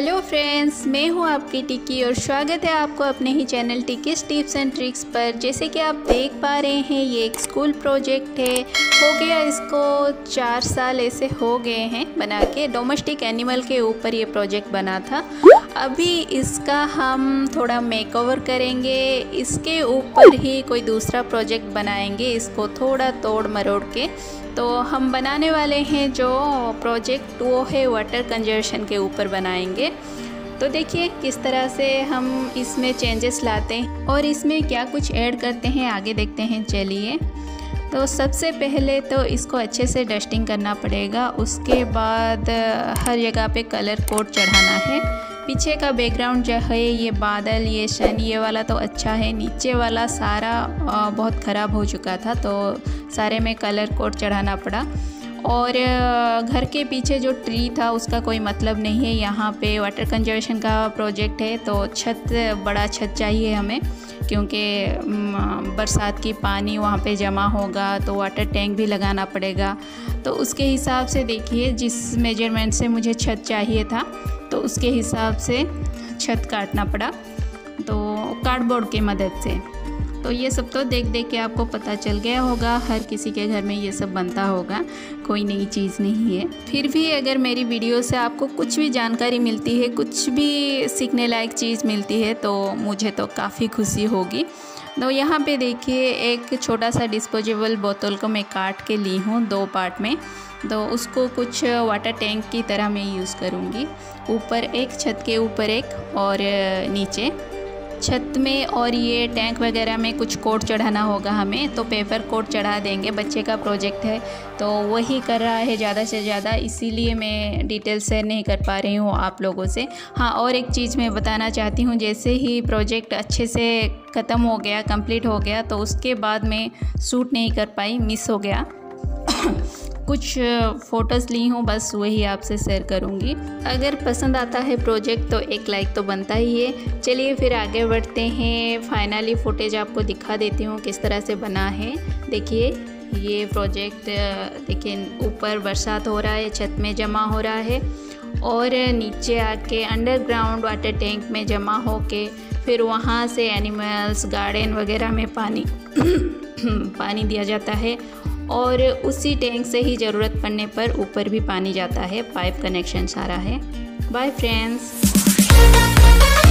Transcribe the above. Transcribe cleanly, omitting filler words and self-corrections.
Hello friends, मैं हूं आपकी टिक्की और स्वागत है आपको अपने ही चैनल टिक्कीज टिप्स एंड ट्रिक्स पर। जैसे कि आप देख पा रहे हैं, ये एक स्कूल प्रोजेक्ट है। हो गया इसको 4 साल ऐसे हो गए हैं बना के। डोमेस्टिक एनिमल के ऊपर ये प्रोजेक्ट बना था। अभी इसका हम थोड़ा मेकओवर करेंगे, इसके ऊपर ही कोई दूसरा प्रोजेक्ट बनाएंगे, इसको थोड़ा तोड़ मरोड़ के। तो हम बनाने वाले हैं जो प्रोजेक्ट वो है वाटर कंजर्वेशन के ऊपर बनाएंगे। तो देखिए किस तरह से हम इसमें चेंजेस लाते हैं और इसमें क्या कुछ ऐड करते हैं, आगे देखते हैं। चलिए, तो सबसे पहले तो इसको अच्छे से डस्टिंग करना पड़ेगा। उसके बाद हर जगह पे कलर कोड चढ़ाना है। पीछे का बैकग्राउंड जो है, ये बादल, ये सन, ये वाला तो अच्छा है। नीचे वाला सारा बहुत ख़राब हो चुका था, तो सारे में कलर कोड चढ़ाना पड़ा। और घर के पीछे जो ट्री था उसका कोई मतलब नहीं है। यहाँ पे वाटर कंजर्वेशन का प्रोजेक्ट है, तो बड़ा छत चाहिए हमें, क्योंकि बरसात की पानी वहाँ पे जमा होगा, तो वाटर टैंक भी लगाना पड़ेगा। तो उसके हिसाब से देखिए, जिस मेजरमेंट से मुझे छत चाहिए था, तो उसके हिसाब से छत काटना पड़ा, तो कार्डबोर्ड की मदद से। तो ये सब तो देख देख के आपको पता चल गया होगा, हर किसी के घर में ये सब बनता होगा, कोई नई चीज़ नहीं है। फिर भी अगर मेरी वीडियो से आपको कुछ भी जानकारी मिलती है, कुछ भी सीखने लायक चीज़ मिलती है, तो मुझे तो काफ़ी खुशी होगी। तो यहाँ पे देखिए, एक छोटा सा डिस्पोजेबल बोतल को मैं काट के ली हूँ 2 पार्ट में। तो उसको कुछ वाटर टैंक की तरह मैं यूज़ करूँगी। ऊपर एक, छत के ऊपर एक, और नीचे छत में और ये टैंक वगैरह में कुछ कोड चढ़ाना होगा हमें, तो पेपर कोड चढ़ा देंगे। बच्चे का प्रोजेक्ट है, तो वही कर रहा है ज़्यादा से ज़्यादा, इसीलिए मैं डिटेल शेयर नहीं कर पा रही हूँ आप लोगों से। हाँ, और एक चीज़ मैं बताना चाहती हूँ, जैसे ही प्रोजेक्ट अच्छे से ख़त्म हो गया, कंप्लीट हो गया, तो उसके बाद मैं शूट नहीं कर पाई, मिस हो गया। कुछ फ़ोटोज़ ली हूँ, बस वही आपसे शेयर करूँगी। अगर पसंद आता है प्रोजेक्ट तो एक लाइक तो बनता ही है। चलिए फिर आगे बढ़ते हैं। फाइनली फुटेज आपको दिखा देती हूँ किस तरह से बना है। देखिए ये प्रोजेक्ट, देखिए ऊपर बरसात हो रहा है, छत में जमा हो रहा है, और नीचे आके अंडरग्राउंड वाटर टैंक में जमा होके फिर वहाँ से एनिमल्स, गार्डन वगैरह में पानी पानी दिया जाता है। और उसी टैंक से ही ज़रूरत पड़ने पर ऊपर भी पानी जाता है। पाइप कनेक्शन सारा है। Bye friends.